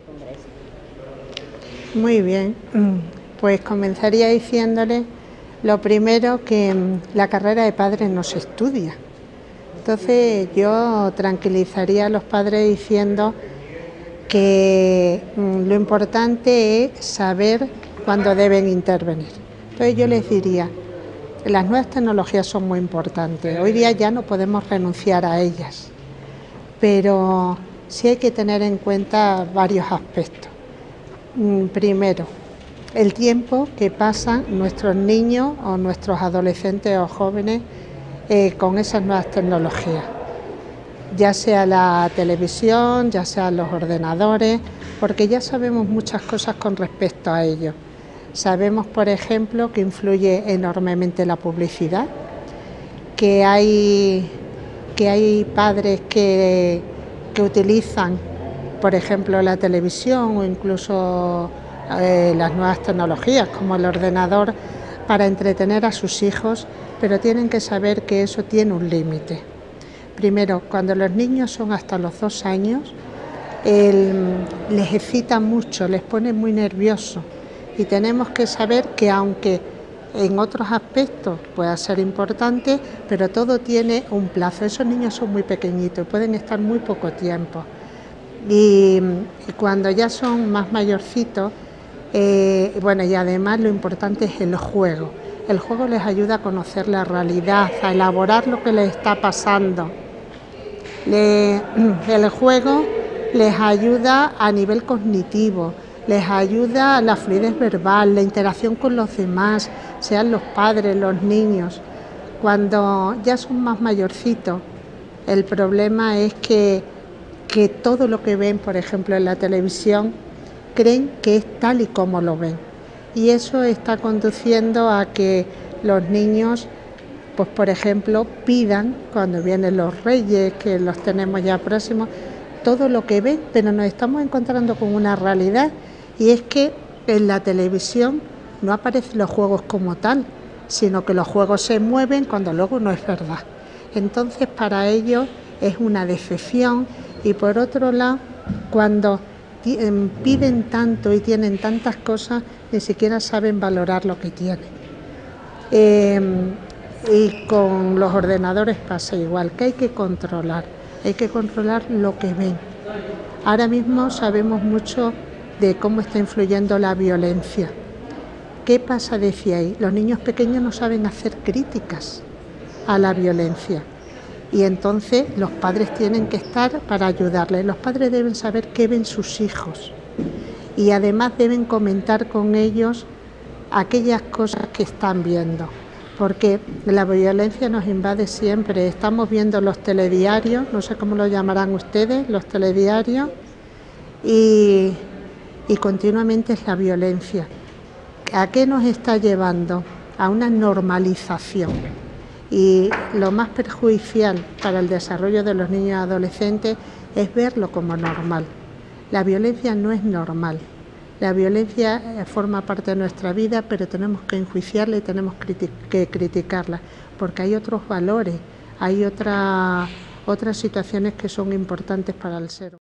congreso. Muy bien, pues comenzaría diciéndole lo primero que la carrera de padre no se estudia. Entonces yo tranquilizaría a los padres diciendo que lo importante es saber cuándo deben intervenir. Entonces yo les diría, las nuevas tecnologías son muy importantes, hoy día ya no podemos renunciar a ellas, pero sí hay que tener en cuenta varios aspectos. Primero, el tiempo que pasan nuestros niños o nuestros adolescentes o jóvenes con esas nuevas tecnologías, ya sea la televisión, ya sean los ordenadores, porque ya sabemos muchas cosas con respecto a ello. Sabemos, por ejemplo, que influye enormemente la publicidad, que hay padres que utilizan, por ejemplo, la televisión o incluso las nuevas tecnologías como el ordenador para entretener a sus hijos, pero tienen que saber que eso tiene un límite. Primero, cuando los niños son hasta los 2 años, les excita mucho, les pone muy nerviosos y tenemos que saber que aunque en otros aspectos pueda ser importante, pero todo tiene un plazo. Esos niños son muy pequeñitos, pueden estar muy poco tiempo. Y cuando ya son más mayorcitos, bueno, y además lo importante es el juego. El juego les ayuda a conocer la realidad, a elaborar lo que les está pasando. El juego les ayuda a nivel cognitivo, les ayuda a la fluidez verbal, la interacción con los demás, sean los padres, los niños. Cuando ya son más mayorcitos, el problema es que todo lo que ven, por ejemplo, en la televisión, creen que es tal y como lo ven. Y eso está conduciendo a que los niños, pues por ejemplo, pidan, cuando vienen los reyes, que los tenemos ya próximos, todo lo que ven, pero nos estamos encontrando con una realidad, y es que en la televisión no aparecen los juegos como tal, sino que los juegos se mueven cuando luego no es verdad. Entonces para ellos es una decepción, y por otro lado, cuando piden tanto y tienen tantas cosas, ni siquiera saben valorar lo que tienen. Y con los ordenadores pasa igual, que hay que controlar lo que ven. Ahora mismo sabemos mucho de cómo está influyendo la violencia. ¿Qué pasa? Decía ahí, los niños pequeños no saben hacer críticas a la violencia. Y entonces los padres tienen que estar para ayudarles. Los padres deben saber qué ven sus hijos y además deben comentar con ellos aquellas cosas que están viendo, porque la violencia nos invade siempre. Estamos viendo los telediarios, no sé cómo lo llamarán ustedes, los telediarios, y continuamente es la violencia. ¿A qué nos está llevando? A una normalización. Y lo más perjudicial para el desarrollo de los niños y adolescentes es verlo como normal. La violencia no es normal. La violencia forma parte de nuestra vida, pero tenemos que enjuiciarla y tenemos que criticarla, porque hay otros valores, hay otras situaciones que son importantes para el ser humano.